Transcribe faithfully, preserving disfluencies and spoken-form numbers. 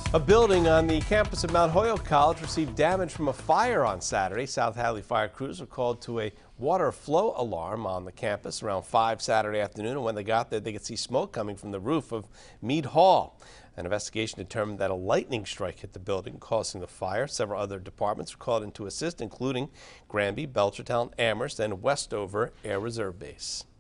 A building on the campus of Mount Holyoke College received damage from a fire on Saturday. South Hadley fire crews were called to a water flow alarm on the campus around five Saturday afternoon, and when they got there, they could see smoke coming from the roof of Mead Hall. An investigation determined that a lightning strike hit the building, causing the fire. Several other departments were called in to assist, including Granby, Belchertown, Amherst, and Westover Air Reserve Base.